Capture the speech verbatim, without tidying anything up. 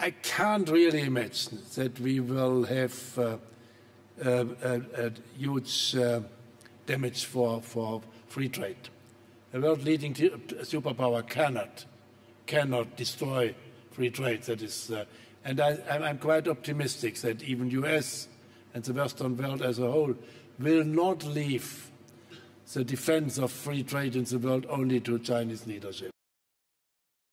I can't really imagine that we will have uh, uh, a, a huge uh, damage for, for free trade. A world-leading superpower cannot, cannot destroy free trade. That is, uh, and I, I'm quite optimistic that even U S and the Western world as a whole will not leave the defense of free trade in the world only to Chinese leadership.